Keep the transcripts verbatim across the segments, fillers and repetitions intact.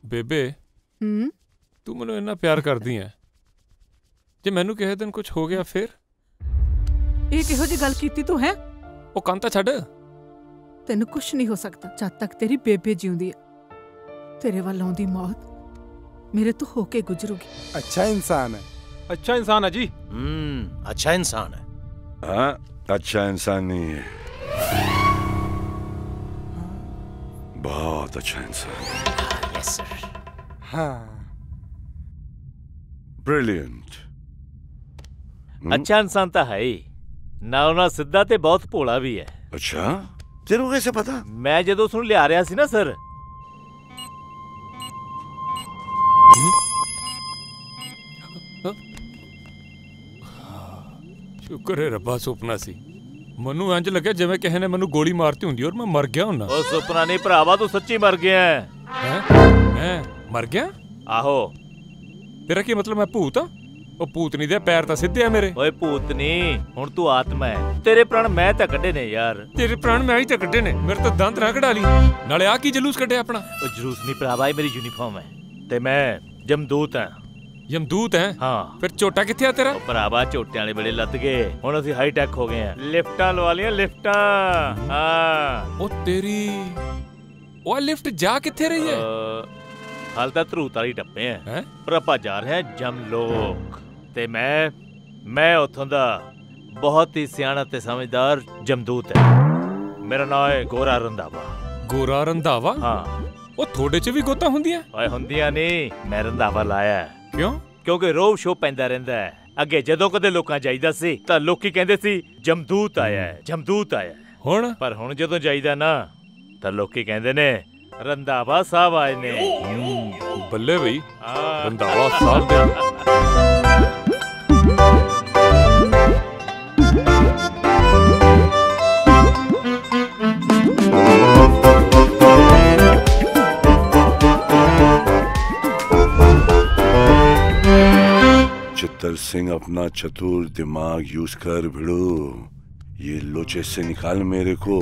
बेबे हम्म तू मैनू इन्ना प्यार करदी है, जे मैनू किसी दिन कुछ हो गया फिर? ਇਹ ਕਿਹੋ ਜੀ ਗੱਲ ਕੀਤੀ ਤੂੰ ਹੈ? ਉਹ ਕੰਨ ਤਾਂ ਛੱਡ। ਤੈਨੂੰ ਕੁਛ ਨਹੀਂ ਹੋ ਸਕਦਾ ਜਦ ਤੱਕ ਤੇਰੀ ਬੇਬੇ ਜਿਉਂਦੀ ਹੈ। ਤੇਰੇ ਵੱਲ ਆਉਂਦੀ ਮੌਤ मेरे तो होके गुजरूगी। अच्छा इंसान है। अच्छा इंसान है जी। हम्म अच्छा इंसान है। हाँ अच्छा इंसान नहीं है, बहुत अच्छा इंसान है। Yes sir. हाँ ब्रिलियंट। अच्छा इंसान तो है ही ना, उन्हें सीधा ते बहुत भोला भी है। अच्छा तेरे को कैसे पता? मैं जदों उसनूं लिया रहा सी ना सर, शुक्र है रब्बा सुपना सी। मनु इंज लगे जिवें किसी ने मैनू गोली मारती हुंदी और मैं मर गया हुन्ना। ओ सुपना नहीं भरावा, तू सच्ची मर गया है। हैं? हैं? मर गया? आहो। तेरा की मतलब मैं भूत हां? ओ भूतनी दे पैर तां सीधे आ मेरे। ओए भूतनी, हुण तू आत्मा है। तेरे प्राण मैं तां कड्ढे ने यार। तेरे प्राण मैं ही तां कड्ढे ने, मेरे तां दंत ना कढा ली। नाले आ की जलूस कड्ढे अपना? ओ जलूस नहीं भरावा, ये मेरी यूनिफॉर्म है ते मैं जमदूत हां। यमदूत है? हाँ। फिर झोटा किथे आ तेरा? भरावा झोटे वाले बड़े लद गए, हुण असीं हाई टैक हो गए हैं। लिफ्टां लवा लियां लिफ्टां। हाँ ओ तेरी ओ लिफ्ट जा किथे रही है? हाल तां धरूत वाली टप्पे हैं, हैं? पर आपां जा रहे हैं जमलोक। ते मैं मैं उत्थों दा बहुत ही सियाणा ते समझदार जमदूत है। मेरा नाम है गोरा रंधावा। गोरा रंधावा? हाँ। ओ थोड़े च भी गोता हुंदियां? ओए हुंदियां नहीं, मैं रंधावा लाया है। क्यों? क्योंकि रोब शो पैंदा रहिंदा है। अगे जदों कदे लोकां जाईदा सी तां लोकी कहंदे सी जमदूत आया है, जमदूत आया है। हुण पर हुण जदों जाईदा ना तां लोकी कहंदे ने रंधावा साहब आए ने। बल्ले भई, हाँ। रंधावा साहब दे चित्तर सिंह अपना चतुर दिमाग यूज कर भिड़ो, ये लोचे से निकाल मेरे को।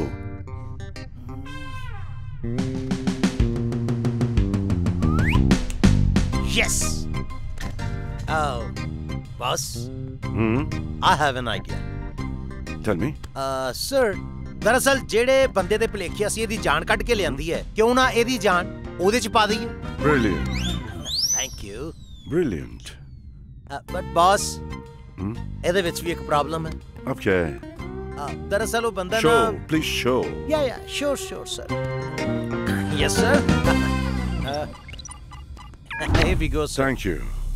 Yes. Oh, boss. Hmm. I have an idea. Tell me. Uh, sir, दरअसल जेड़े बंदे दे भलेखे असी एदी जान कट के लियांदी है, क्यों ना एदी जान ओदे च पा दईए? Brilliant. Thank you. Brilliant. Uh, but boss, Hmm. एदे विच भी एक प्रॉब्लम है। अब क्या है? Uh, दरअसल वो बंदा Show, ना। please show. Yeah, yeah, sure, sure, sir. Yes, sir. uh, here we go, sir. Thank you.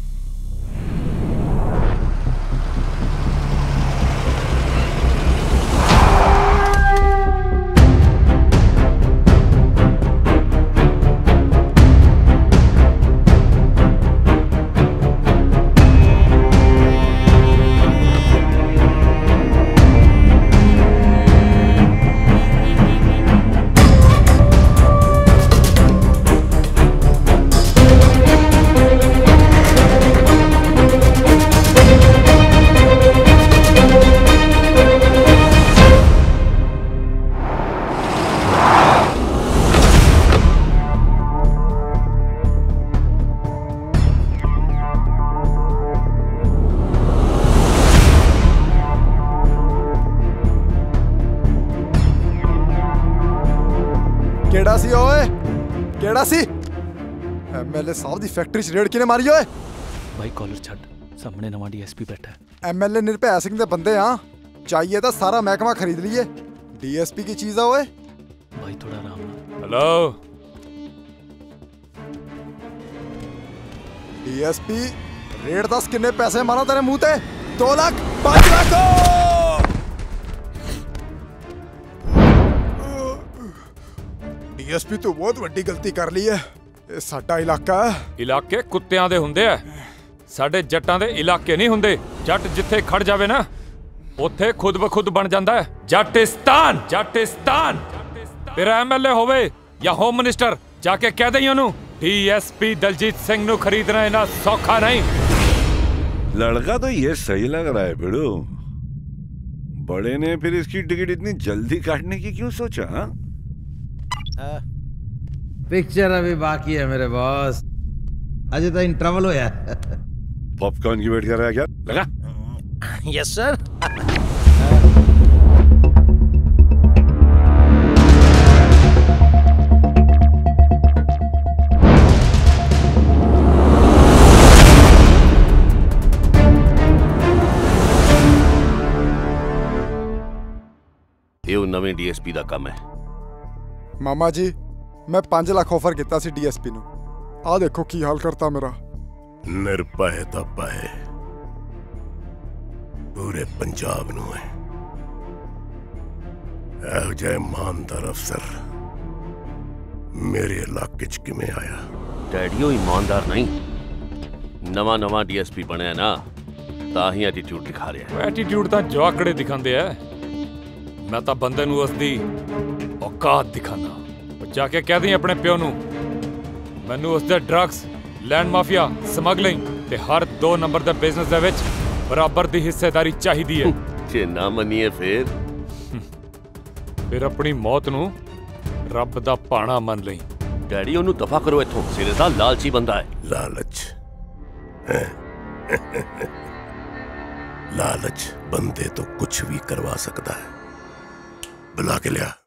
केड़ा सी ओए? केड़ा सी? एमएलए साहब दी फैक्ट्री च रेड किने मारी ओए? भाई कॉलर छੱਡ, सामने नवा डीएसपी बैठा है। एमएलए निर्भय सिंह दे बंदे हां, चाहिए तो सारा महकमा खरीद लिए। डीएसपी की चीज है ओए। भाई थोड़ा आराम ना। हेलो डीएसपी, रेड दस किन्ने पैसे मारा तेरे मुंह ते? दो लाख पांच लाख। डीएसपी तू बहुत बड़ी गलती कर ली है। ये साडा इलाका है। इलाके कुत्तियां दे हुंदे आ, साडे जट्टां दे इलाके नहीं हुंदे। जट जिथे खड़ जावे ना उत्थे खुद ब खुद बन जांदा है जटिस्तान। जटिस्तान तेरा एमएलए होवे या होम मिनिस्टर, जाके कह दई ओनू डीएसपी दलजीत सिंह नू खरीदना इना सौखा नहीं। लड़का तो ये सही लग रहा है भिड़ो, बड़े ने फिर इसकी टिकट इतनी जल्दी काटने की क्यों सोचा? हाँ? पिक्चर अभी बाकी है मेरे बॉस, अजय तो इंटरवल होया। पॉपकॉर्न की वेट कर रहा है क्या? लगा। Yes sir. ਇਹ ਨਵੇਂ ਡੀਐਸਪੀ ਦਾ ਕੰਮ ਹੈ। ਮਾਮਾ ਜੀ ਮੈਂ ਪੰਜ ਲੱਖ ਆਫਰ ਕੀਤਾ ਸੀ ਡੀਐਸਪੀ ਨੂੰ, ਆਹ ਦੇਖੋ ਕੀ ਹਾਲ ਕਰਤਾ ਮੇਰਾ। ਨਿਰਭੈ ਦਾ ਭੈ ਪੂਰੇ ਪੰਜਾਬ ਨੂੰ ਹੈ। ਇਹੋ ਜਿਹਾ ਇਮਾਨਦਾਰ ਅਫਸਰ ਮੇਰੇ ਇਲਾਕੇ 'ਚ ਕਿਵੇਂ ਆਇਆ? ਡੈਡੀ ਉਹ ਇਮਾਨਦਾਰ ਨਹੀਂ, ਨਵਾਂ ਨਵਾਂ ਡੀਐਸਪੀ ਬਣਿਆ ਨਾ, ਤਾਂ ਹੀ ਐਟੀਟਿਊਡ ਦਿਖਾ ਰਿਹਾ। ਐਟੀਟਿਊਡ ਤਾਂ ਜਵਾਕੜੇ ਦਿਖਾਉਂਦੇ ਆ, ਮੈਂ ਤਾਂ ਬੰਦੇ ਨੂੰ ਉਸਦੀ ਔਕਾਤ ਦਿਖਾਣਾ। ਜਾ ਕੇ ਕਹਿ ਦੀ ਆਪਣੇ ਪਿਓ ਨੂੰ ਮੈਨੂੰ ਉਸਦੇ ਡਰੱਗਸ, ਲੈਂਡ ਮਾਫੀਆ, ਸਮਗਲਿੰਗ ਤੇ ਹਰ ਦੋ ਨੰਬਰ ਦੇ ਬਿਜ਼ਨਸ ਦੇ ਵਿੱਚ ਬਰਾਬਰ ਦੀ ਹਿੱਸੇਦਾਰੀ ਚਾਹੀਦੀ ਹੈ। ਜੇ ਨਾ ਮੰਨੀਏ ਫਿਰ ਫਿਰ ਆਪਣੀ ਮੌਤ ਨੂੰ ਰੱਬ ਦਾ ਭਾਣਾ ਮੰਨ ਲਈ। ਡੈਡੀ ਉਹਨੂੰ ਦਫਾ ਕਰੋ ਇੱਥੋਂ, ਸਿਰੇ ਦਾ ਲਾਲਚੀ ਬੰਦਾ ਹੈ। ਲਾਲਚ ਲਾਲਚ ਬੰਦੇ ਤੋਂ ਕੁਝ ਵੀ ਕਰਵਾ ਸਕਦਾ ਹੈ। बुला के लिया।